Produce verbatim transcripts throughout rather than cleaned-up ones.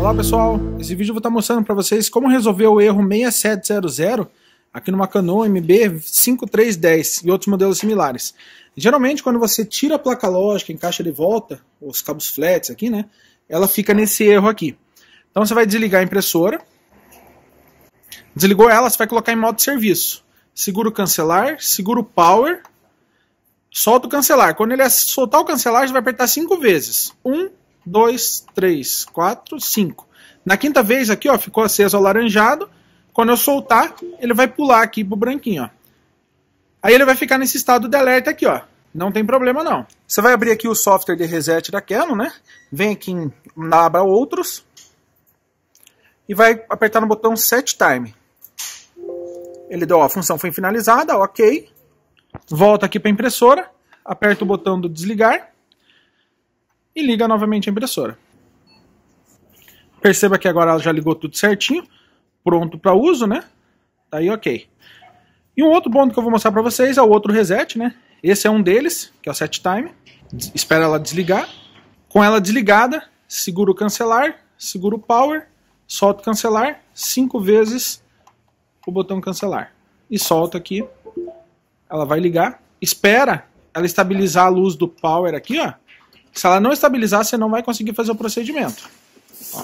Olá pessoal, esse vídeo eu vou estar mostrando para vocês como resolver o erro seis sete zero zero aqui numa Canon M B cinco três um zero e outros modelos similares. Geralmente quando você tira a placa lógica, encaixa de volta, os cabos flats aqui, né, ela fica nesse erro aqui. Então você vai desligar a impressora, desligou ela, você vai colocar em modo de serviço. Segura o cancelar, segura o power, solta o cancelar. Quando ele soltar o cancelar, você vai apertar cinco vezes. um, dois, três, quatro, cinco. Na quinta vez aqui, ó, ficou aceso ao laranjado. Quando eu soltar, ele vai pular aqui pro branquinho, ó. Aí ele vai ficar nesse estado de alerta aqui, ó. Não tem problema não. Você vai abrir aqui o software de reset da Canon, né? Vem aqui em aba outros e vai apertar no botão Set Time. Ele deu, ó, a função foi finalizada, ok. Volta aqui para a impressora, aperta o botão do desligar e liga novamente a impressora. Perceba que agora ela já ligou tudo certinho, pronto para uso, né? Tá aí ok. E um outro ponto que eu vou mostrar para vocês é o outro reset, né? Esse é um deles, que é o Set Time. Espera ela desligar. Com ela desligada, segura o cancelar, segura o power, solta o cancelar, cinco vezes o botão cancelar. E solta aqui. Ela vai ligar. Espera ela estabilizar a luz do power aqui, ó. Se ela não estabilizar, você não vai conseguir fazer o procedimento. Ó.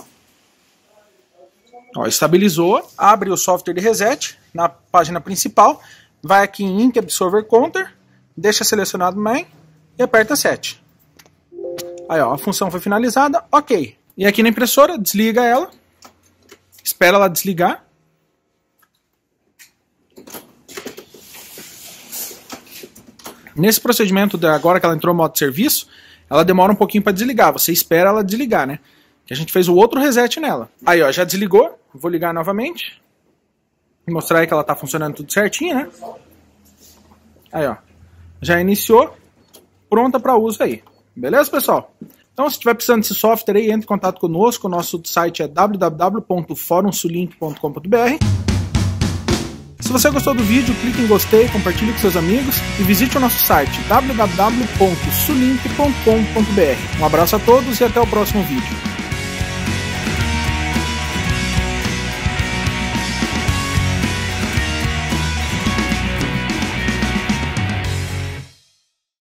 Ó, estabilizou. Abre o software de reset na página principal. Vai aqui em Ink Absorber Counter. Deixa selecionado Main e aperta sete. Aí, ó, a função foi finalizada. Ok. E aqui na impressora, desliga ela. Espera ela desligar. Nesse procedimento, de agora que ela entrou no modo de serviço, ela demora um pouquinho para desligar. Você espera ela desligar, né? Que a gente fez o outro reset nela. Aí, ó, já desligou. Vou ligar novamente. Mostrar aí que ela tá funcionando tudo certinho, né? Aí, ó. Já iniciou. Pronta para uso aí. Beleza, pessoal? Então, se estiver precisando desse software aí, entre em contato conosco. O nosso site é w w w ponto forum sulink ponto com ponto b r. Se você gostou do vídeo, clique em gostei, compartilhe com seus amigos e visite o nosso site w w w ponto sulink ponto com ponto b r. Um abraço a todos e até o próximo vídeo.